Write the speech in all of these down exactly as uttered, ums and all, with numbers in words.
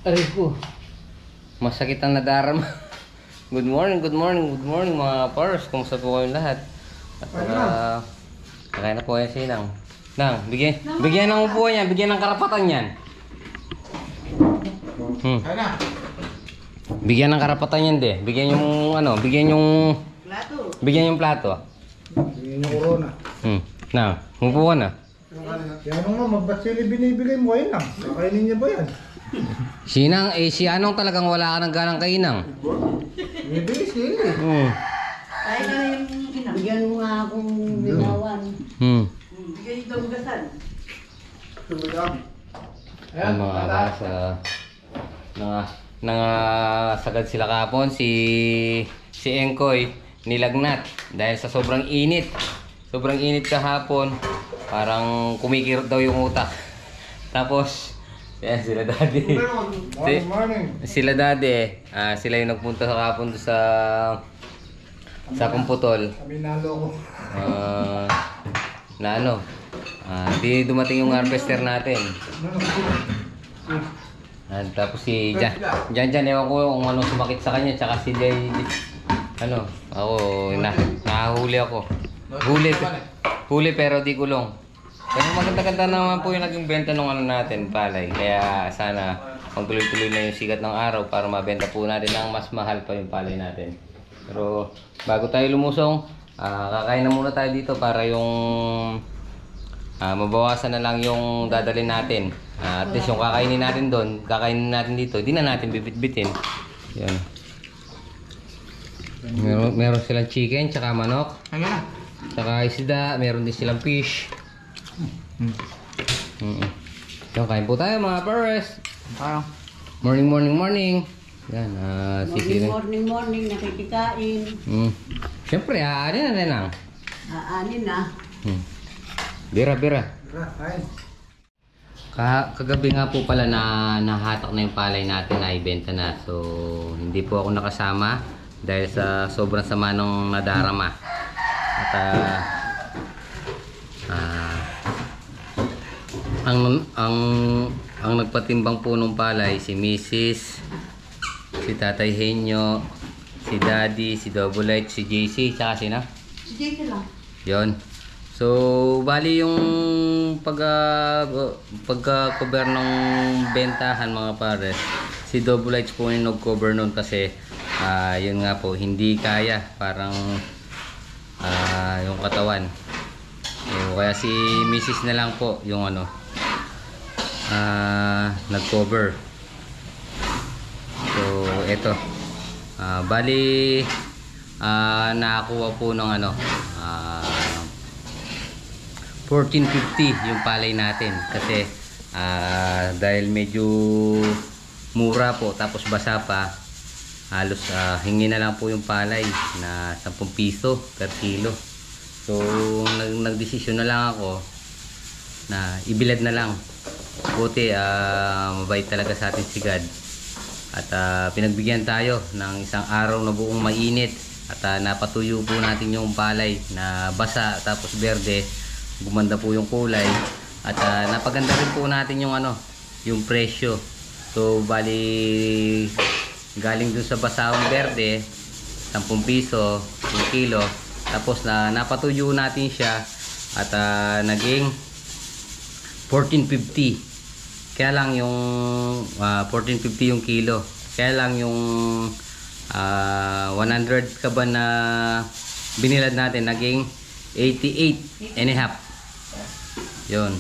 Aray ko. Masakit ang nadarama. Good morning, good morning, good morning mga pars. Kumusta po kayong lahat? At uh, kakain na po yan si Nang. Nang, bigyan, bigyan ng upuan yan, bigyan ng karapatan yan. Hmm. Bigyan ng karapatan yan, de. Bigyan yung ano, bigyan yung plato. Bigyan yung plato. Bigyan yung corona. Hmm. Nang, umupo ka na. Yan ano nga, ba't sila binibigay mo kayo lang? Kakainin niya ba yan? Sinang, eh si Anong talagang wala ka ng ganang kainang. Binibigay sila eh. Hmm. Ay na yung ginang. Bigyan mo nga akong binawan. Hmm. Bigyan yung damugasan. Ayan mga karas, uh, nanga, nangasagad sila kapon si si Engkoy nilagnat dahil sa sobrang init. Sobrang init kahapon, parang kumikirot daw yung utak. Tapos, yan sila daddy. Morning, morning. Sila daddy, ah, sila yung nagpunta sa kapon doon sa sa Kumputol. Kami nalo ko. Ah, na ano, ah, di dumating yung harvester natin. At tapos si Jan, Jan Jan, ewan ko kung anong sumakit sa kanya, tsaka si Jay, ano, ako, na, nahuli ako. Huli, huli pero di kulong. Pero maganda-ganda naman po yung naging benta ng ano natin, palay. Kaya sana magtuloy-tuloy na yung sikat ng araw para mabenta po natin ng mas mahal pa yung palay natin. Pero bago tayo lumusong, uh, kakain na muna tayo dito para yung uh, mabawasan na lang yung dadalhin natin. Uh, at least yung kakainin natin doon, kakainin natin dito, di na natin bibit-bitin. Yan. Meron, meron silang chicken, tsaka manok. Tsaka isda, meron din silang fish. Mm -mm. So, kain po tayo mga pares. Morning, morning, morning. Yan, uh, morning, morning, morning, nakikikain. Mm. Siyempre, aanin na rin ang. Aanin na. Hmm. Bira, bira. Kain. Ka kagabi nga po pala na nahatak na yung palay natin na ibenta na. So, hindi po ako nakasama dahil sa sobrang sama nung nadarama. At uh, uh, ang ang ang nagpatimbang po nung palay si Missus, si Tatay Henyo, si Daddy, si Double H, si J C, tsaka sino? Si Jake lang. Yon. So, bali yung pag uh, pagka-cover ng bentahan mga pares, si Double H po yung nag-cover nun kasi uh, yun nga po, hindi kaya parang uh, yung katawan. So, kaya si Missus na lang po yung ano uh, nag-cover. So, eto uh, bali uh, nakakuha po ng ano uh, fourteen fifty yung palay natin kasi uh, dahil medyo mura po tapos basa pa, halos uh, hingi na lang po yung palay na ten piso per kilo. So nag nagdesisyon na lang ako na ibilad na lang. Buti uh, mabait talaga sa atin si God at uh, pinagbigyan tayo ng isang araw na buong mainit at uh, napatuyo po natin yung palay na basa tapos berde, gumanda po yung kulay at uh, napaganda rin po natin yung ano yung presyo. So bali galing dun sa basahong berde ten piso yung kilo, tapos na napatuyo natin siya at uh, naging fourteen fifty. Kaya lang yung uh, fourteen fifty yung kilo, kaya lang yung uh, one hundred kaban na binilad natin naging eighty-eight and a half. Yun.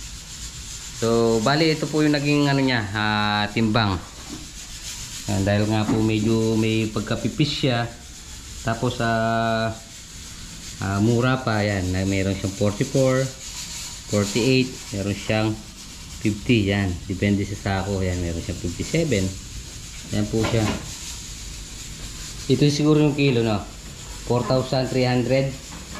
So bali ito po yung naging ano niya, uh, timbang. Yan, dahil nga po medyo may pagkapipis siya. Tapos uh, uh, mura pa yan. Meron siyang forty-four, forty-eight, meron siyang fifty yan. Depende sa sako. Yan, meron siyang fifty-seven. Yan po siya. Ito siguro yung kilo, no? four thousand three hundred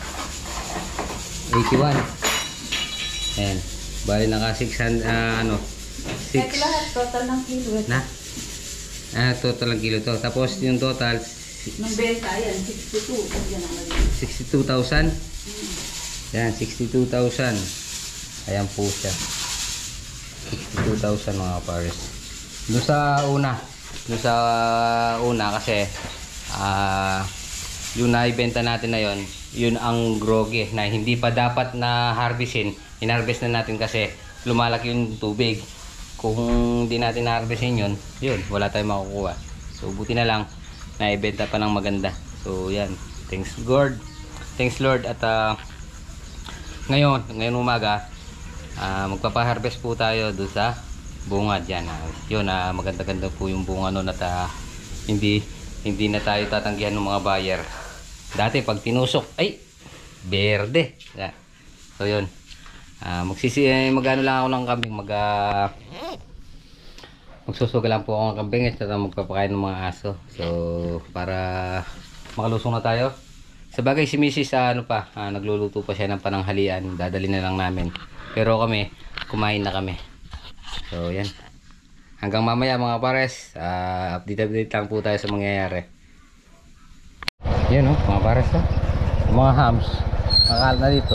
eighty-one. Ayan. Bali naka six hundred, uh, ano, six. Ito lahat, total ng kilo. Na? Ah, total ng kilo to. Tapos yung total, Nung benta, yan, sixty-two. Yan ang naging. sixty-two thousand. Yan, sixty-two thousand. Ayan po siya. sixty-two thousand mga pares. Doon sa una. Doon sa una kasi ah yung naibenta natin na yon, yun ang groggy na hindi pa dapat na harvestin. Inharvest na natin kasi lumalaki yung tubig. Kung hindi natin na-harvestin yun, yun, wala tayong makukuha. So buti na lang naibenta pa ng maganda. So yan, thanks Lord. Thanks Lord at uh, ngayon, ngayon umaga uh, magpapa-harvest po tayo doon sa bunga diyan. Uh, yun, uh, maganda-ganda po yung bunga noon at uh, hindi hindi na tayo tatanggihan ng mga buyer. Dati pag tinusok, ay berde. Yeah. So yun. Uh, magsisi magano lang ako ng kambing, mag uh, magsusuga lang po ako ng kambing at saka magpapakain ng mga aso. So para makalusong na tayo. Sa bagay si Missus uh, ano pa, uh, nagluluto pa siya ng pananghalian. Dadali na lang namin. Pero kami, kumain na kami. So yan. Hanggang mamaya mga pares, uh, update-update lang po tayo sa mangyayari. Yan o, oh, mga pares oh. Mga hams. Nakakalat na dito.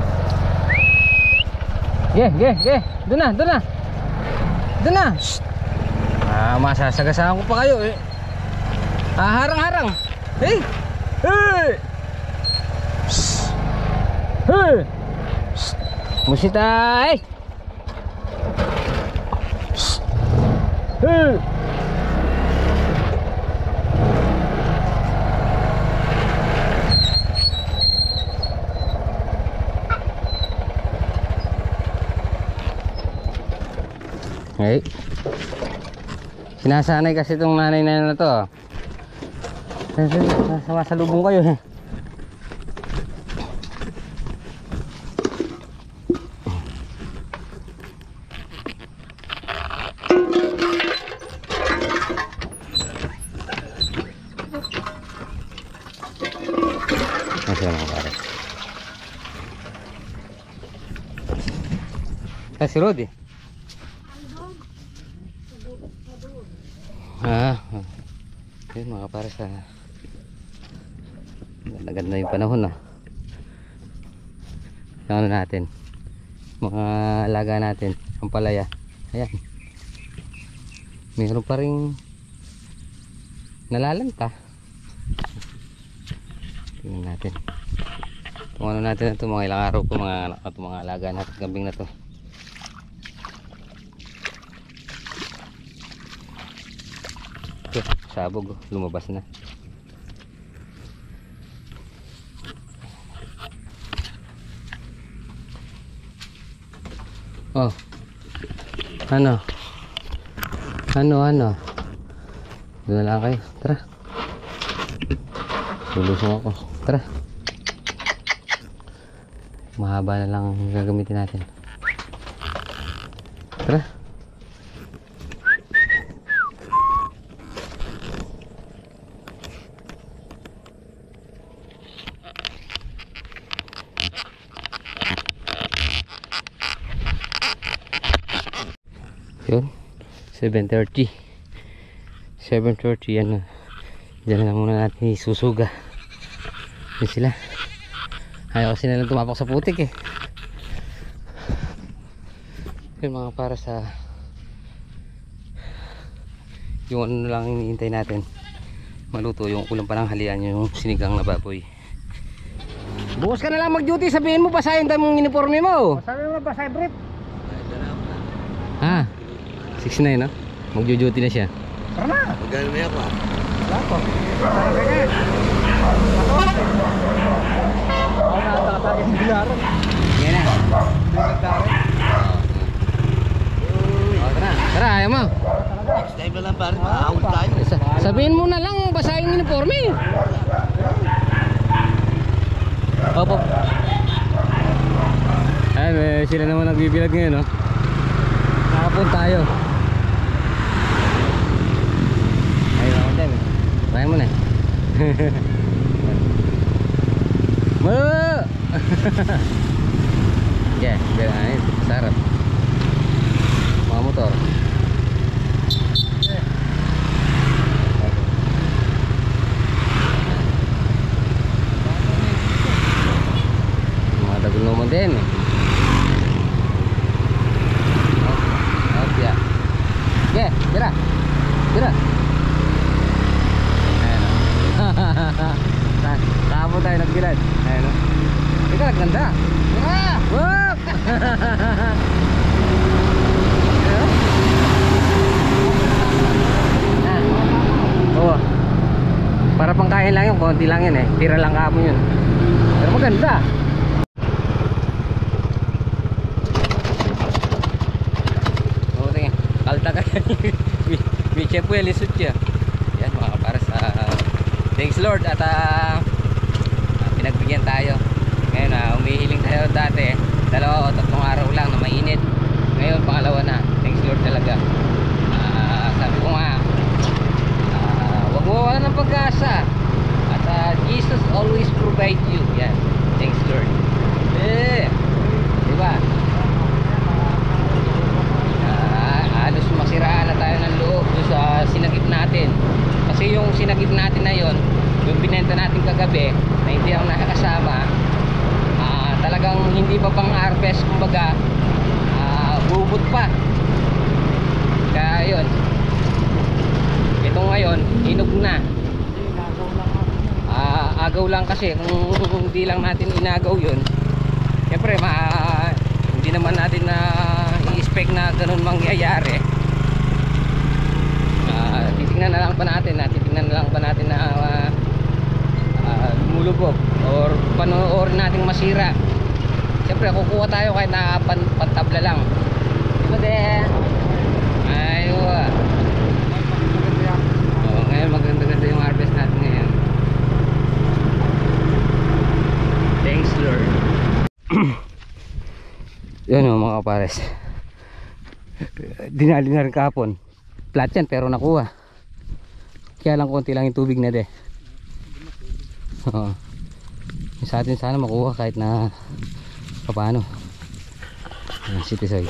Ge, ge, ge. Doon na, doon na. Doon na. Shhh. Ah, masasagasaan ko pa kayo eh. Ah, harang-harang. Hey. Hey. Shhh. Hey. Shhh. Musita, eh. Shhh. Hey. Hey. Sinasanay kasi itong nanay na na to. Sumasalubong kayo eh. Masya mga pare. Ah, si Rodi. Ah, yun mga para sa ganda-ganda yung panahon ah. Ano natin, mga alaga natin, ang palaya. Ayan, mayroon pa rin nalalanta. Tingnan natin kung ano natin ito, mga ilang araw po mga anak na ito, mga alaga natin kambing na to. Sabog, lumabas na. Oh. Ano? Ano, ano? Doon na lang kayo. Tara. Lulusong ako. Tara. Mahaba na lang gagamitin natin. Tara. Yun, seven thirty seven thirty yan. Diyan na muna natin isusuga. Yun sila. Ayaw kasi nalang tumapak sa putik eh. Yun mga para sa yung ano lang hinihintay natin maluto, yung ulang pananghalian, yung sinigang na baboy. Bukas ka na lang mag duty, sabihin mo basahin tayo mong uniforme mo. Sabi mo ba, Cybrip? Ah, six nine no? Magjo-duty na siya. Tara na. Magkano may ako ah? Wala po. Tara ganyan. Ako. Ako na tatagin si Bilaran. Yan na. Oh, tara. Tara, ayaw mo. Next time na lang pare, maahol tayo. Sa sabihin mo na lang basahin yung uniforme. Opo. Ayun, eh, sila naman nagbibilag ngayon, no? Nakapun tayo. Ayun ako dyan, eh. Kaya mo na, eh. Mo! Yeah, biar ayun, sarap. Mga motor. Mga dagol naman din, eh. Yeah. De, tira. Tira. Ayan o. Kahapon tayo nagbilad. Ayan o. Ika, naganda. Ah! Whoop! Oo. Para pangkain lang yun, konti lang yun eh. Tira lang kahapon yun. Pero maganda. Oo, tingin. Kalta ka. May chef po yung lisot siya. Yan mga kaparas. Uh, thanks Lord at uh, pinagbigyan tayo. Ngayon uh, umihiling tayo dati. Dalawa o tatlong araw lang na mainit. Ngayon pangalawa na. Thanks Lord talaga. Uh, sabi ko nga, uh, wag mo wala ng pag-asa. At uh, Jesus always provide you. Yan. Thanks Lord. Eh, diba? Uh, halos masiraan na tayo ng loob sa sinagip natin. Kasi yung sinagip natin na yon, yung binenta natin kagabi na hindi ako nakakasama, uh, talagang hindi pa pang harvest, kumbaga uh, bubot pa. Kaya yun, ito ngayon hinog na. uh, agaw lang kasi kung hindi lang natin inagaw yun, syempre ma hindi naman natin na i-expect na ganun mangyayari. Uh, titingnan na lang pa natin na titingnan na lang pa natin na uh, uh, lumulubog or panoorin natin masira. Siyempre kukuha tayo kahit na pan, pantabla lang, diba de? Ayo oh, ngayon maganda-ganda yung harvest natin ngayon. Thanks Lord. Yan o mga kapares, dinali na rin kahapon. Flat yan pero nakuha. Kaya lang konti lang yung tubig na de. Oo. Sa atin sana makuha kahit na paano. City soy.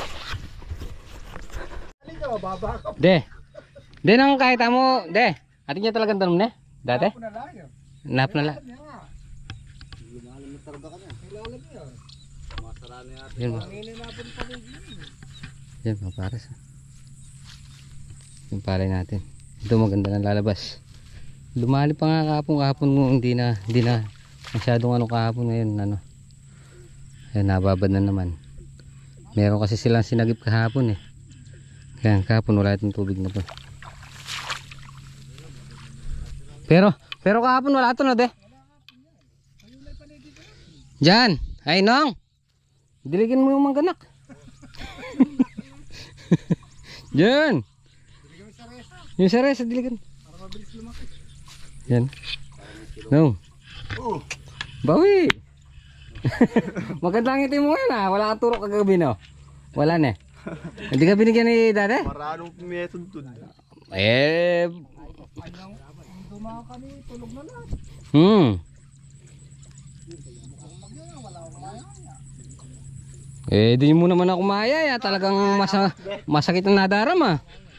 De. De nang kahit mo, de. Atin niya talagang tanong na. Dati? Nap na lang. Yan mo. Yan mga pares. Yung palay natin. Ito maganda na lalabas. Lumali pa nga kahapon. Kahapon mo hindi na, hindi na masyadong ano kahapon ngayon. Ano. Ayan, nababad na naman. Meron kasi silang sinagip kahapon eh. Kaya kahapon wala itong tubig na to. Pero, pero kahapon wala ito na de. Diyan. Ay nong. Diligin mo yung mangganak. Diyan. Yung saresa diligan. Yan. Nong. Bawi. Magandang ngiti mo ngayon ha. Wala kang turok kagabi no. Wala na. Hindi ka binigyan ni dati? Maraming pumetod dun. Eh. Hmm. Eh di mo naman ako maya ya. Talagang masa, masakit ang nadarama.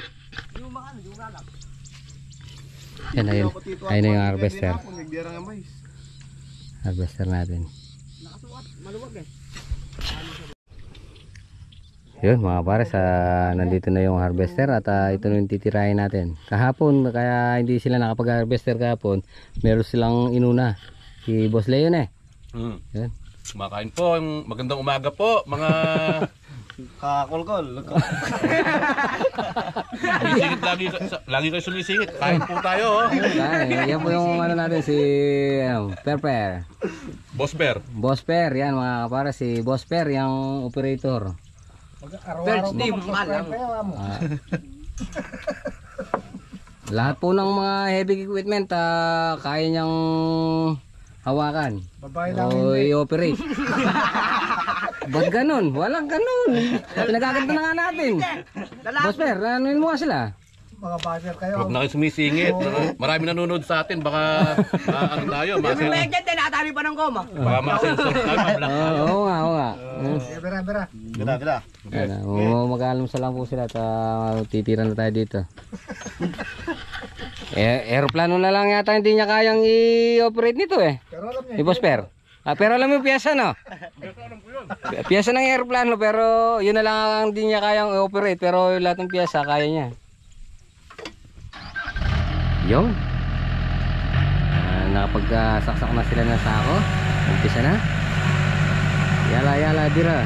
Yan ayun. Ayun na yung harvester. Harvester natin. Yun mga pares, uh, nandito na yung harvester at uh, ito na yung titirahin natin. Kahapon, kaya hindi sila nakapag-harvester kahapon, meron silang inuna. Si Boss Leon eh. Hmm. Yun. Kumakain po, magandang umaga po mga Kakolkol. sumisingit lagi, lagi kayo sumisingit. Kain po tayo. Oh. Yan, yan po yung ano natin si um, Perper. Boss Bear. Boss Per, yan mga kapares, si Boss Per yung operator. First name, malang. Ah. Lahat po ng mga heavy equipment uh, kaya niyang hawakan o i-operate. Ba't ganun? Walang ganun. Pinagaganda na nga natin. Boss Per, anuin mo nga sila. Mga buzzer kayo. Huwag na kayo sumisingit. Marami nanonood sa atin. Baka uh, ano tayo. Masel, Tinatali pa ng goma. baka masensor tayo. Mablock Oo, tayo. oo nga, oo nga. Bira, bira. Ganda, ganda. Ano, mag-aalam sa lang po sila at uh, titira na tayo dito. Eh, aeroplano na lang yata hindi niya kayang i-operate nito eh. Pero alam niya. Ni Boss Per. Ah, pero alam mo yung piyesa no? Piyesa ng aeroplano pero yun na lang ang hindi niya kayang i-operate pero lahat ng piyesa kaya niya. Yung uh, nakapag-saksak na sila ng sako. Umpisa na. Yala yala dira.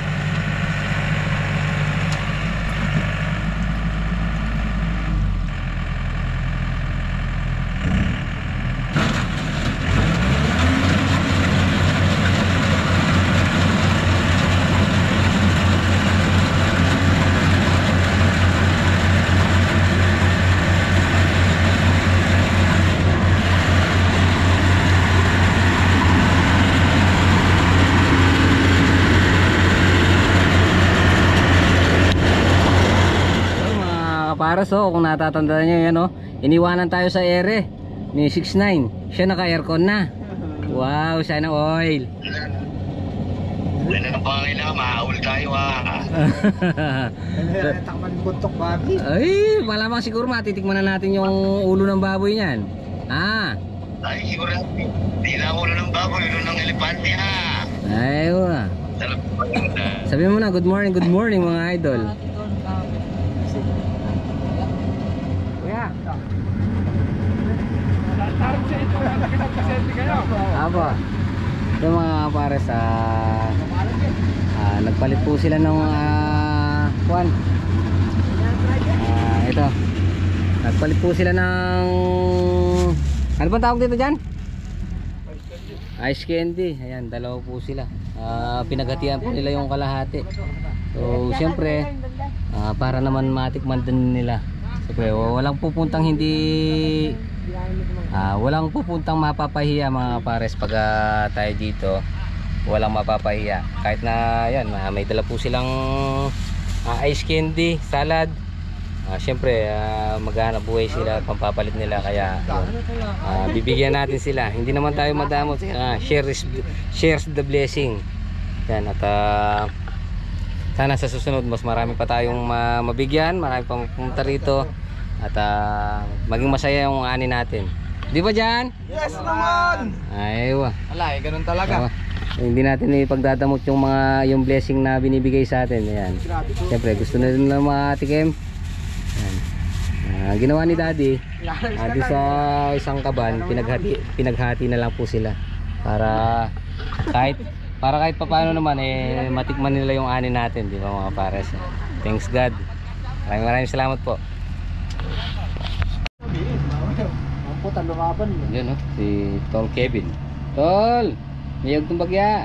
Para so kung natatandaan nyo yan, oh, iniwanan tayo sa ere ni six nine. Siya naka aircon na. Wow, sana oil. Wala na pangailangan, mahaul tayo ah. Takman buntok babi. Ay, malamang siguro matitikman na natin yung ulo ng baboy niyan. Ah. Ay, siguro hindi na ulo ng baboy, ulo ng elepante ha. Aywa. Sabi mo na, good morning, good morning mga idol. Apa? Yung mga pares sa uh, nagpalit po sila ng uh, kuwan. Uh, ito. Nagpalit po sila ng ano bang tawag dito dyan? Ice candy. Ayan, dalawa po sila. Uh, pinaghatian po nila yung kalahati. So, siyempre uh, para naman matikman din nila. Siyempre, walang pupuntang hindi uh, walang pupuntang mapapahiya mga pares pag uh, tayo dito. Walang mapapahiya. Kahit na yan, uh, may dala po silang uh, ice candy, salad. Uh, Siyempre, uh, maghanap buhay sila, pampapalit nila. Kaya uh, bibigyan natin sila. Hindi naman tayo madamot. uh, share is, shares the blessing. Yan, at uh, sana sa susunod mas marami pa tayong uh, mabigyan, marami pang pumunta rito. At uh, maging masaya yung ani natin. Di ba dyan? Yes naman! Aywa. Ala, eh, ganun talaga. Aywa. Hindi natin ipagdadamot yung mga yung blessing na binibigay sa atin. Ayan. Siyempre gusto na rin lang makatikim. Ayan. Uh, ginawa ni Daddy, uh, di sa isang kaban, pinaghati, pinaghati na lang po sila. Para kahit para kahit papaano naman eh matikman nila yung ani natin, di ba mga pares? Thanks God. Maraming maraming salamat po. Ang puta lumaban. Yun, no? Si Tol Kevin. Tol! Niyog tong bagya.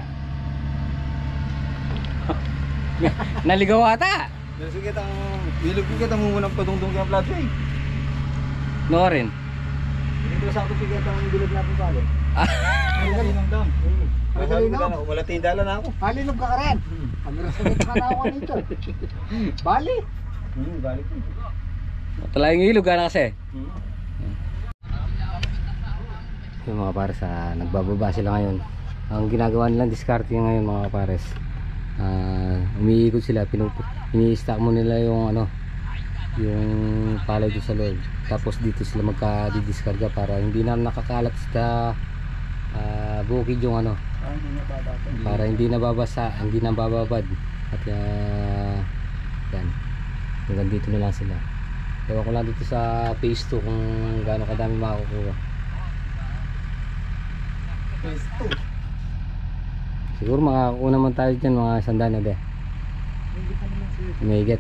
Naligaw ata. Sige, tang bilog ko kita mumunang padungdung kaya plato eh. No rin. Ito sa ako sige tang bilog natin sa akin. Ay, galinong doon. Ay, galinong? Wala tindala na ako. Balinog ka ka rin. Pag-resagit ka na ako nito. Bali. Hmm, balik. Talayong ilog na kasi. Hmm. Yung mga pares, ah, nagbababa sila ngayon. Ang ginagawa nilang diskarte ngayon mga pares, uh, umiikot sila, ini-stack mo nila yung ano, yung palay doon sa loob. Tapos dito sila magka-diskarga para hindi na nakakalat sa uh, bukid yung ano, para hindi nababasa, hindi nabababad. At uh, yan, hanggang dito na lang sila. Ewan ko lang dito sa phase two kung gaano kadami makakukuha. Phase two. Siguro makakakuha naman tayo dyan mga sandaan na de. May get.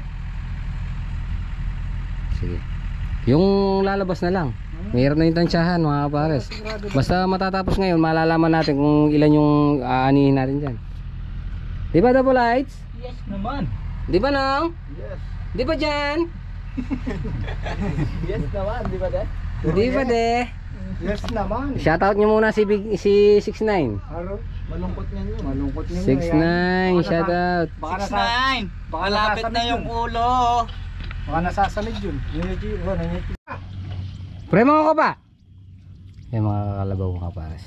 Sige. Yung lalabas na lang. Mayroon na yung tansyahan mga kapares. Basta matatapos ngayon, malalaman natin kung ilan yung aanihin natin dyan. Di ba double lights? Yes naman. Di ba nang? Yes. Di ba dyan? Yes naman, di ba de? Di ba de? Yes naman. Shoutout nyo muna si, Big, si six nine. Aro, malungkot niyan yun. Malungkot niyan. six nine, shoutout. Baka nasa baka lapit na yung ulo. Baka nasasamid yun. Nangyayari, oh, nangyayari. Pre mga ko ba? Yan mga kakalabaw mga kapares.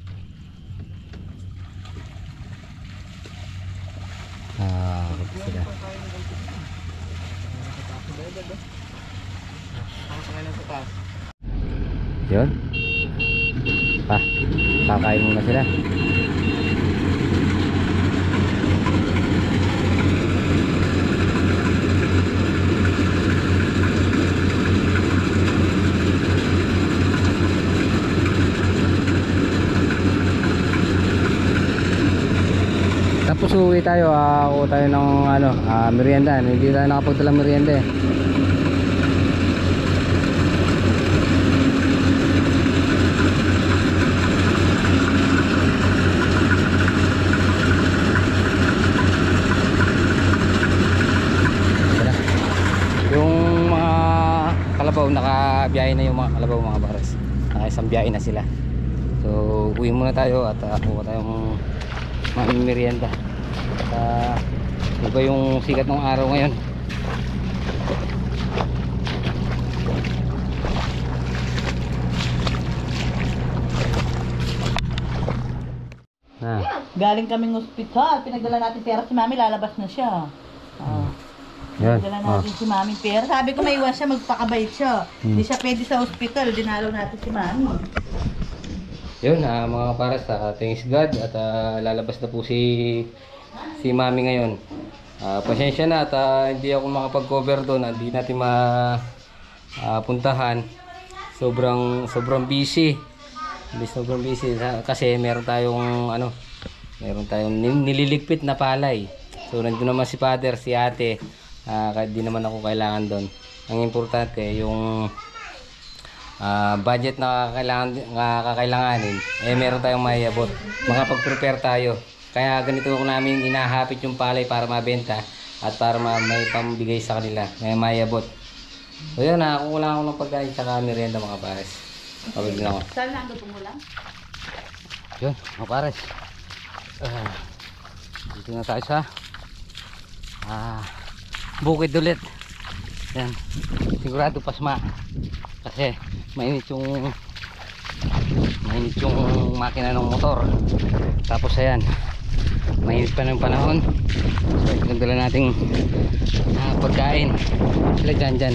Ah, uh, sila. Yun. Pa, kakain muna sila. Tapos uwi tayo, ah, kuha tayo ng ano, ah, merienda. Hindi tayo nakapagdala merienda eh. Yung mga kalabaw, nakabiyahe na yung mga kalabaw mga baras. Nakaisang biyahe na sila. So uwi muna tayo at uh, kuha tayong mga merienda. At uh, iba yung sikat ng araw ngayon. Ah. Galing kaming ospital. Pinagdala natin pera si Mami, lalabas na siya. Oh. Yan. Pinagdala Oh. natin si Mami pera. Sabi ko may iwan siya, magpakabait siya. Hindi siya pwede sa ospital. Dinalaw natin si Mami. Yun, ah, mga paras, uh, thanks God at ah, lalabas na po si si Mami ngayon. Ah, pasensya na at ah, hindi ako makapag-cover doon, hindi natin mapuntahan. Sobrang sobrang busy. Hindi sobrang busy ah, kasi meron tayong ano, meron tayong nil- nililigpit na palay. So nandun naman si Father, si Ate. Ah, kahit di naman ako kailangan doon. Ang importante yung Uh, budget na kakailangan, na kakailanganin, eh meron tayong maiabot, makapag-prepare tayo. Kaya ganito ko namin inahapit yung palay para mabenta at para ma may pambigay sa kanila, may maiabot. So yun, nakakuha lang ako ng pagkain sa merienda mga pares. Pabigyan ako. Saan lang gusto mo lang? Yun mga pares, uh, dito na tayo sa uh, bukid ulit. Yan, sigurado pasma kasi mainit yung mainit yung makina ng motor. Tapos ayan, mainit pa ng panahon. So nagdala nating uh, pagkain sila dyan dyan.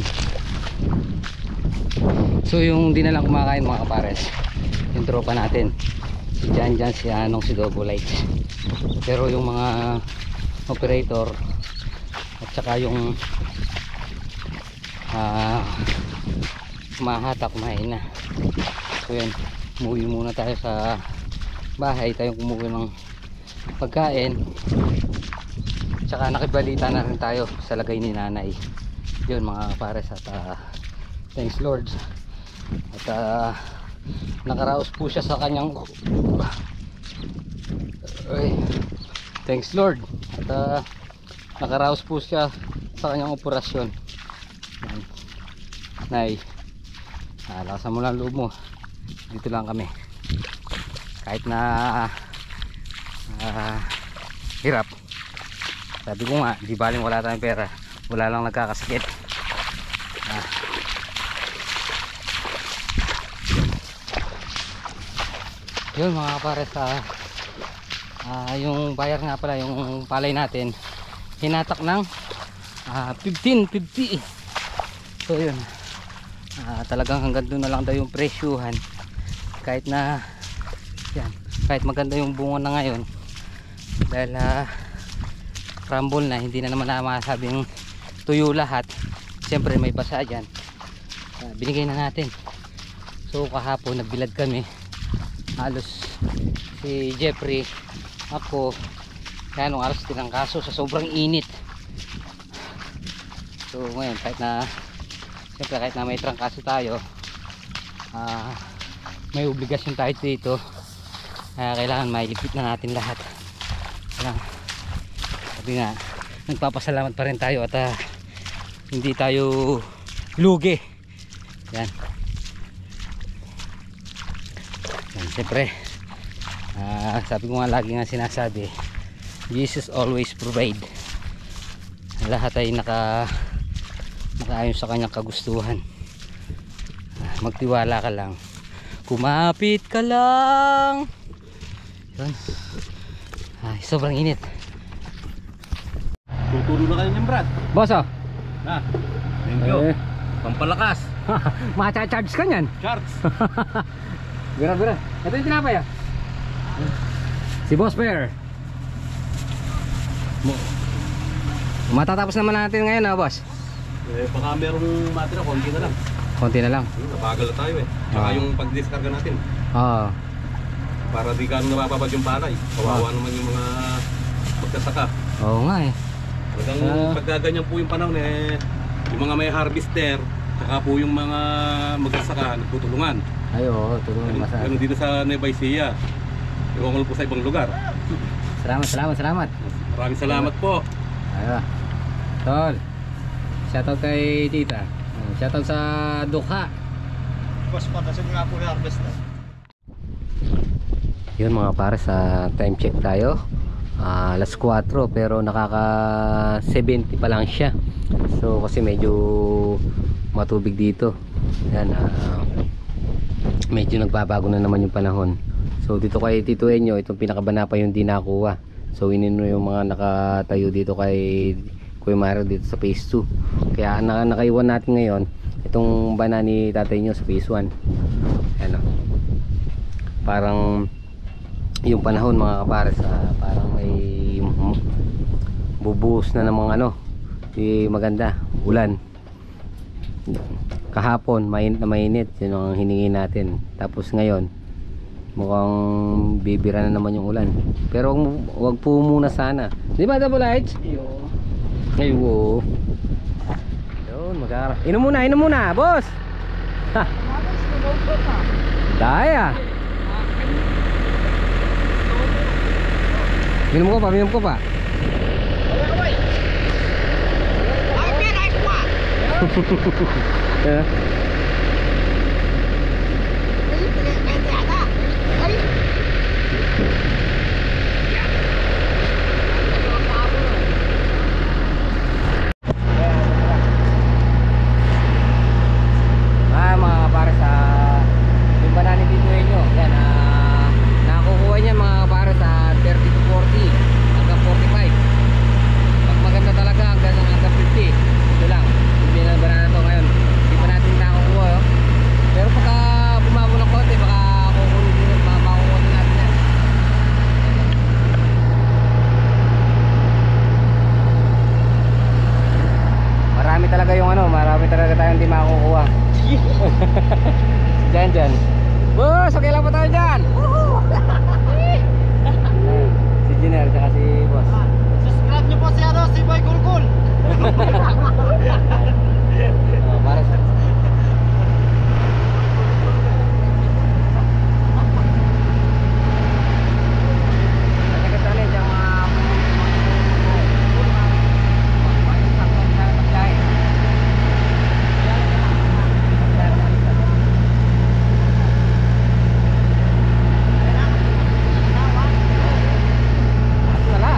So yung di na lang kumakain mga kapares, yung tropa natin si dyan dyan, si Anong, si Double Lights. Pero yung mga operator at saka yung ah uh, mahata kumain na. So yun, umuwi muna tayo sa bahay, tayong kumuha ng pagkain. Tsaka nakibalita na rin tayo sa lagay ni nanay. Yun mga pares at uh, thanks Lord. At uh, nakaraos po siya sa kanyang ay, thanks Lord. At uh, nakaraos po siya sa kanyang operasyon. Yan. Nay, ah, lakasan mo lang loob mo. Dito lang kami kahit na ah, hirap. Sabi ko nga, di baling wala tayong pera, wala lang nagkakasakit. ah. Yun mga pares, ah, ah, yung bayar nga pala, yung palay natin hinatak ng ah, fifteen fifty. So yun, Uh, talagang hanggang doon na lang daw yung presyuhan. Kahit na yan, kahit maganda yung bunga na ngayon, dahil uh, crumble na, hindi na naman na masabing tuyo lahat. Siyempre may basa dyan. Uh, binigay na natin. So kahapon nagbilad kami, halos si Jeffrey, ako, kaya nung alas tinangkaso sa sobrang init. So ngayon kahit na siyempre kahit na may trangkaso tayo, uh, may obligasyon tayo dito, kaya kailangan mailigpit na natin lahat. Kaya, sabi nga, nagpapasalamat pa rin tayo at uh, hindi tayo lugi. Yan, yan siyempre, uh, sabi ko nga, lagi nga sinasabi, Jesus always provide. Lahat ay naka nakaayon sa kanyang kagustuhan. Magtiwala ka lang, kumapit ka lang. Yun. Ay, sobrang init. Tutulo na kayo niyang Brad. Boss oh. Na, thank you. Eh. Pampalakas. Macha-charge ka niyan. Charts. Bira bira. Ito yung tinapay ah. Si Boss Bear. Matatapos naman natin ngayon ah, boss. Eh, baka merong matira, konti na lang. Konti na lang. Nabagal na tayo eh. Saka Ah. yung pag-discarga natin, Oo. para di ka nabababad yung palay. Kawawa naman yung mga magsasaka. Oo nga eh. Talagang Ah. pagkaganyan po yung panahon eh, yung mga may harvester, saka po yung mga magsasaka, nagtutulungan. Ay, oo, tulungan Ganun, masa. ganun dito sa Nueva Ecija. Iwan ko po sa ibang lugar. Salamat, salamat, salamat. Maraming salamat po. Ayun. Tol. Shoutout kay tita. Uh, Shoutout sa Dukha. Boss, patasin nga po yung harvest na. Yun mga para sa time check tayo. Ah, alas kwatro pero nakaka seventy pa lang siya. So kasi medyo matubig dito. Yan, ah, medyo nagbabago na naman yung panahon. So dito kay Tito Enyo, itong pinakabana pa yung di nakuha. So inino yung mga nakatayo dito kay Kuya Mario dito sa phase two. Kaya na nakaiwan natin ngayon itong bana ni tatay nyo sa phase one. Ano, parang yung panahon mga kapares, ah, parang may bubuhos na ng mga ano, di maganda, ulan. Kahapon mainit na mainit, yun ang hiningi natin. Tapos ngayon mukhang bibira na naman yung ulan. Pero wag, wag po muna sana, di ba Double H? Ay wo. Yun, mag-aaral. Inom muna, inom muna, boss. Ha. Daya. Minum ko pa, minum ko pa. Yeah. Ah, mga kapares, ah, yung banana dito nyo, yan, ah, nakukuha niya mga kapares sa thirty to forty hanggang forty-five. Pag maganda talaga hanggang hanggang fifty. Ito lang, hindi na banana to ngayon. Hindi pa natin nakukuha, oh. Pero pagka bumabo ng konti, baka kukunin din, makukuha din natin yan. Marami talaga yung ano, marami talaga tayong hindi makukuha. Diyan, diyan. Boss, okay lang po tayo dyan. Si Jenner, tsaka si Boss. Subscribe nyo po si ano, si Boy Kulkul. Oh, para sa... Nagkatanin dyan mga... Wala.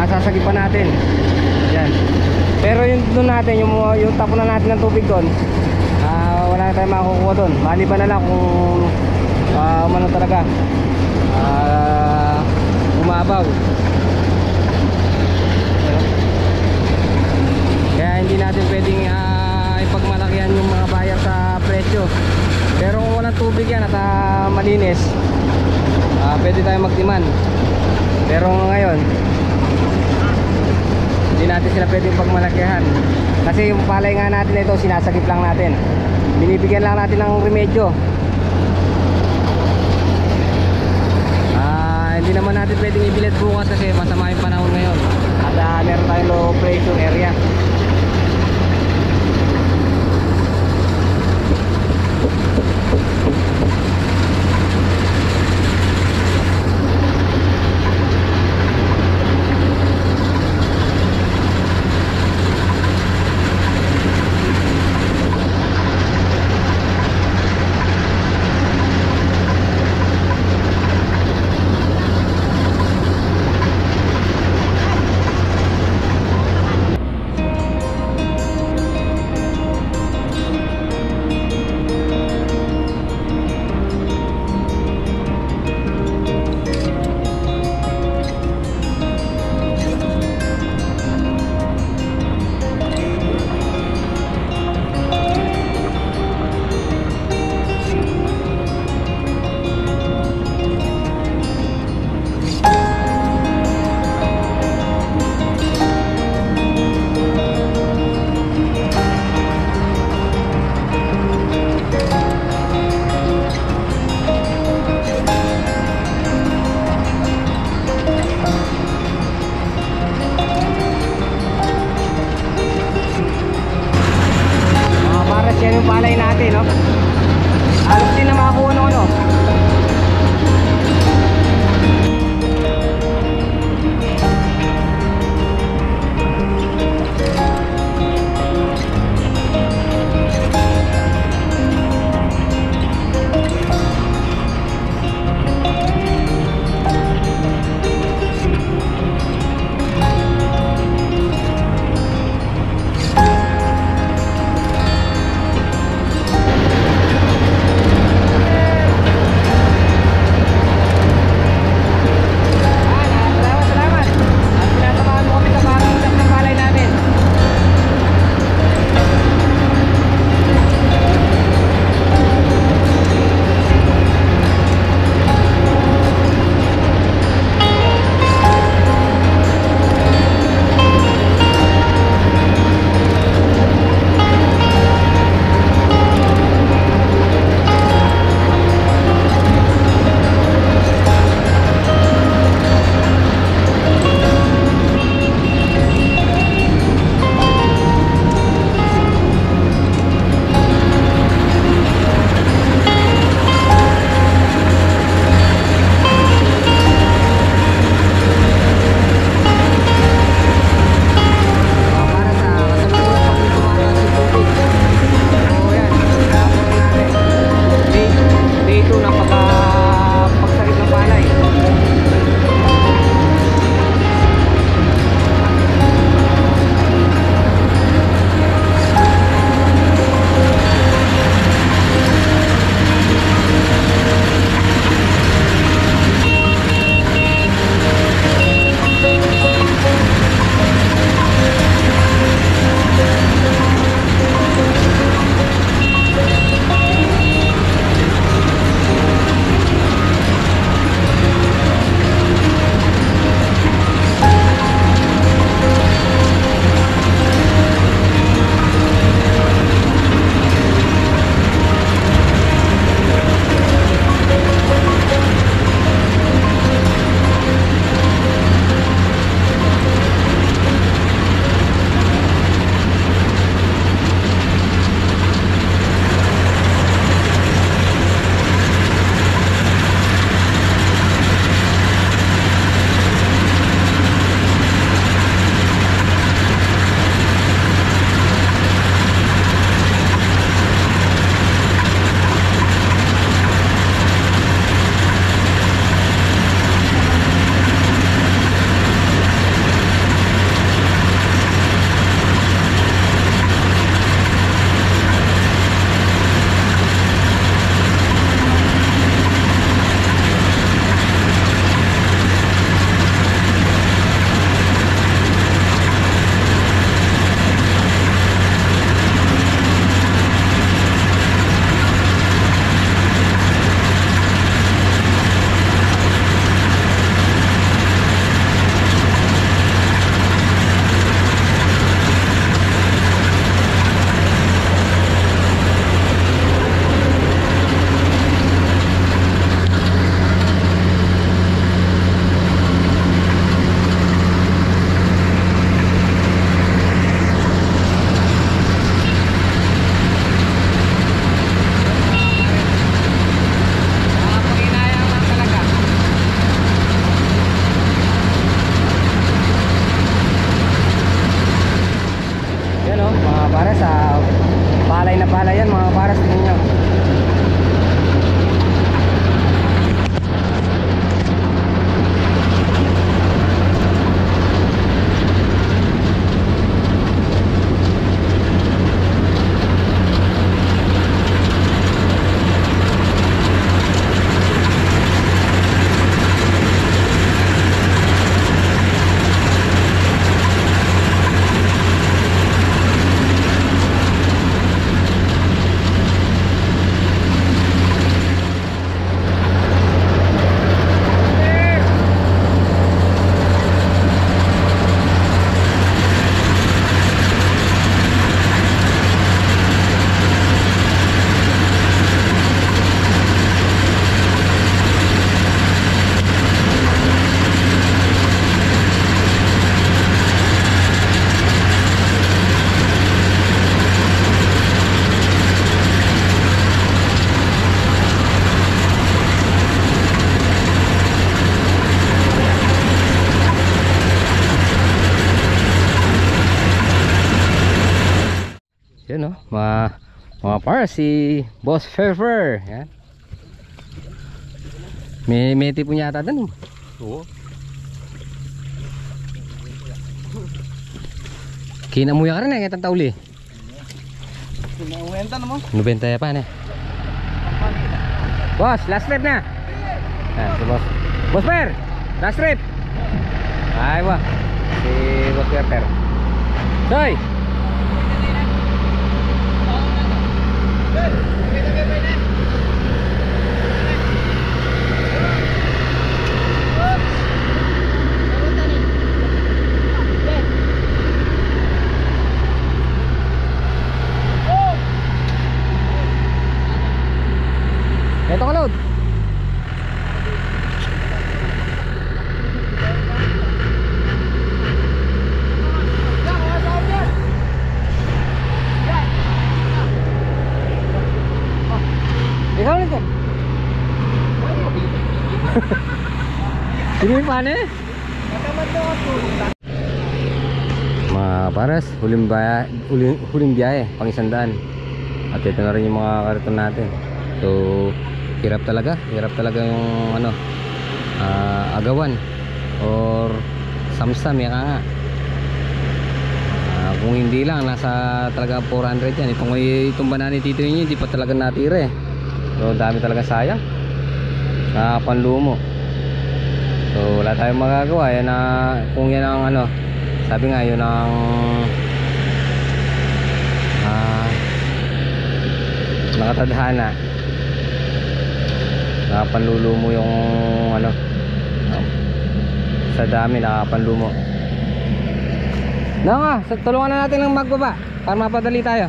Ah, sasagipan natin. Yan. Pero yung doon natin, yung, yung tapunan natin ng tubig doon, ah, wala na tayong makukuha doon. Maliban na lang kung ah, umano talaga. Ah, umabaw. Kaya hindi natin pwedeng ah, ipagmalakihan yung mga buyer sa presyo. Pero kung walang tubig yan at ah, malinis, ah, pwede tayo mag-demand. Pero ngayon, hindi natin sila pwedeng pagmalakihan. Kasi yung palay nga natin ito, sinasagip lang natin. Binibigyan lang natin ng remedyo. Ah, hindi naman natin pwedeng ibilad bukas kasi masama yung panahon ngayon. At uh, meron tayong low pressure area. kapares, ah, palay na palay yan mga kapares, tingnan nyo. Yan o, mga, mga par, si Boss Ferfer. Yan. May meti po niya ata dun. Oo. Kinamuya ka rin eh, itang tauli. Sinawenta naman. Nubenta ya pa na. Boss, last trip na. Yan, si Boss. Boss Fer, last trip. Ay ba, si Boss Ferfer. Soy! Ito ka load. Ikaw nito. Sige pa na eh. Mga pares, huling baya, huling, huling biyahe, pang isandaan. At ito na rin yung mga kariton natin. So hirap talaga, hirap talaga yung ano, uh, agawan or samsam, yaka nga. Uh, kung hindi lang, nasa talaga four hundred yan. Itong, itong banana tito ninyo, hindi pa talaga natira eh. So dami talaga sayang, nakapanlumo. So wala tayong magagawa. Yan na, kung yan ang ano, sabi nga yun ang uh, nakatadhana, nakapanlulumo yung ano, um, sa dami nakapanlumo. Na nga, tulungan na natin ng magbaba para mapadali tayo.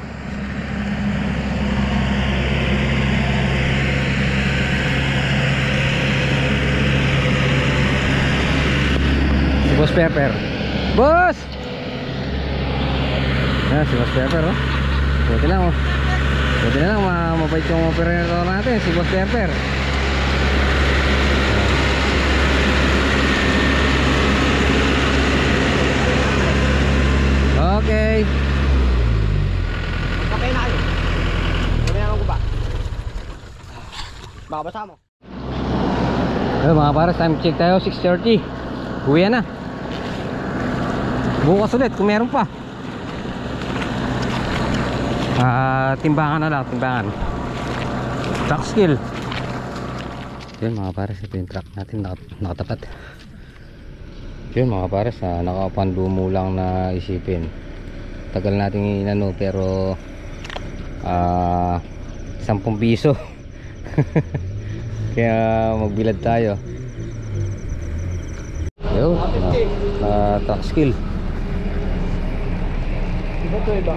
Si Boss Pepper. Boss! Ayan, si Boss Pepper oh. Buti lang oh. Buti na lang, mabait yung operator natin, si Boss Pepper. Okay. Magkapay na kayo. Sabi na ko ba? Babasa mo. Ayun mga pares, time check tayo, six thirty. Uwi na. Bukas ulit kung meron pa. Ah, timbangan na lang, timbangan. Truck skill. Yun mga pares, ito yung truck natin nak nakatapat. Yun mga pares, ah, nakapanlumo lang na isipin. Tagal nating inano pero ah, sampung piso. Kaya magbilad tayo. Yo, na, na truck skill. Iba to iba.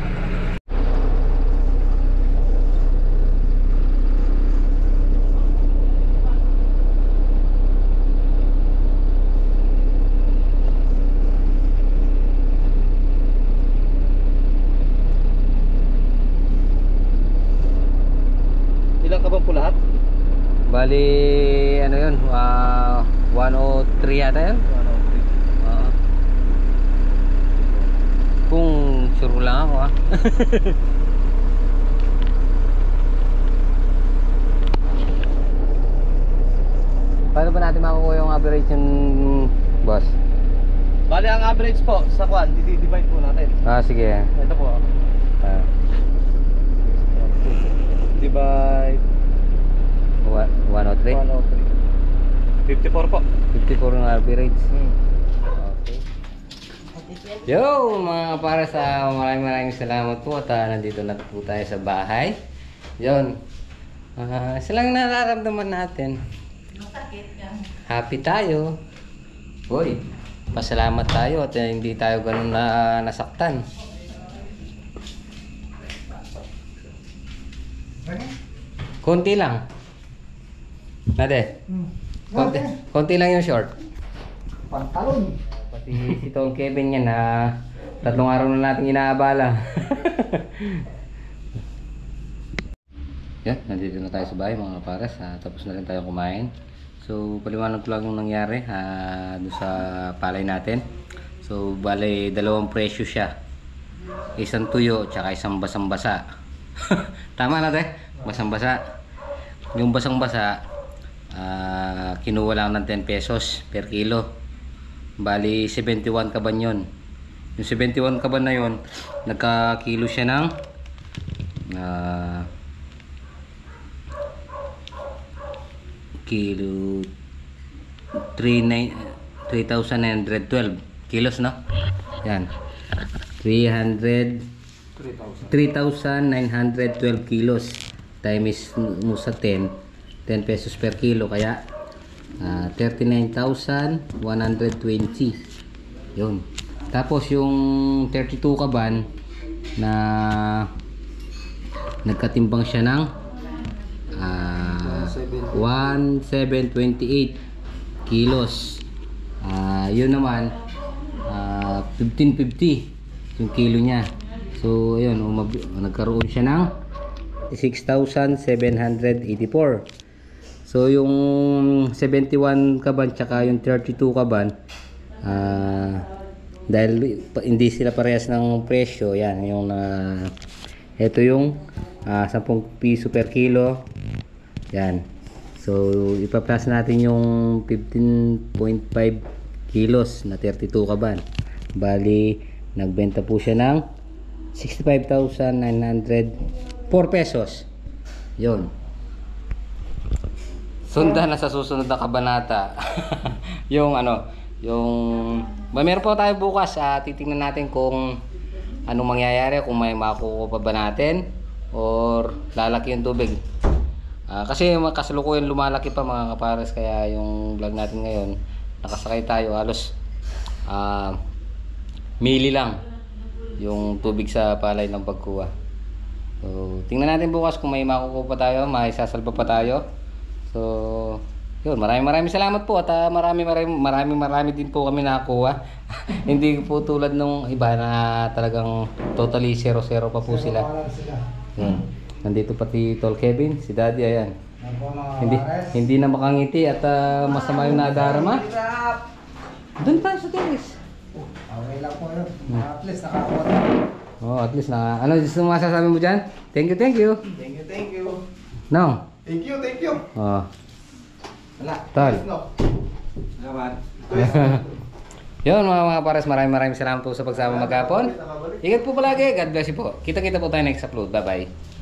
Ilang ka bang po lahat? Bali, ano yun, uh, one oh three yata yun. Uh, kung sure lang ako ha. ah. Paano ba natin makukuha yung average yung boss? Bali ang average po sa kwan, di-divide po natin. Ah, sige. Ito po. Ah, Divide one oh three. one oh three. fifty-four po. fifty-four yung average. Hmm. Okay. Yo, mga para sa maraming maraming salamat po at ah, nandito na po tayo sa bahay. Yun. Ah, isa lang nararamdaman natin. Masakit yan. Happy tayo. Uy, pasalamat tayo at ah, hindi tayo ganun na nasaktan. Konti lang. Nade. Konti, konti lang yung short. Pantalon. Pati si Tol Kevin yan na tatlong araw na natin inaabala. Yan, nandito na tayo sa bahay mga pares. Ah, tapos na rin tayo kumain. So, paliwanag ko lang yung nangyari ah, doon sa palay natin. So, bale, dalawang presyo siya. Isang tuyo, tsaka isang basang-basa. Tama na, te? Basang-basa. Yung basang-basa, ah, kinuha lang ng ten pesos per kilo. Bali, seventy-one kaban yun. Yung seventy-one kaban na yun, nagka-kilo siya ng ah, kilo three thousand nine hundred twelve kilos, no? Yan. three thousand nine hundred twelve kilos times mo sa ten, ten pesos per kilo, kaya uh, thirty-nine thousand one hundred twenty. Yun. Tapos yung thirty-two kaban na nagkatimbang siya ng uh, one thousand seven hundred twenty-eight kilos. Uh, yun naman uh, fifteen fifty yung kilo niya. So ayun, umab- nagkaroon siya ng six thousand seven hundred eighty-four. So yung seventy-one kaban tsaka yung thirty-two kaban, uh, dahil hindi sila parehas ng presyo, yan yung uh, ito yung uh, ten piso per kilo. Yan. So ipa-plus natin yung fifteen point five kilos na thirty-two kaban. Bali nagbenta po siya ng sixty-five thousand nine hundred four pesos. Yun. Sundan na sa susunod na kabanata. Yung ano, yung mayroon po tayo bukas, uh, titingnan natin kung anong mangyayari, kung may makukuha pa ba natin or lalaki yung tubig. Uh, kasi kasalukuyan lumalaki pa mga kapares, kaya yung vlog natin ngayon nakasakay tayo halos uh, mili lang yung tubig sa palay ng pagkuha. So tingnan natin bukas kung may makukuha pa tayo, may sasalba pa tayo. So yun, maraming maraming salamat po at uh, maraming maraming maraming marami din po kami nakakuha. Hindi po tulad nung iba na talagang totally zero zero pa po sila. Yun. Nandito pati Tol Kevin, si Daddy, ayan. Hindi hindi na makangiti at uh, masama yung nadarama. Doon pa sa terrace. Okay lang po yun. At least nakakuha. Oh, at least na. Ano gusto mo masasabi mo diyan? Thank you, thank you. Thank you, thank you. No. Thank you, thank you. Oh. Wala. Tol. No. Salamat. Yun mga mga pares, maraming maraming salamat po sa pagsama maghapon. Ingat po palagi. God bless you po. Kita-kita po tayo next upload. Bye-bye.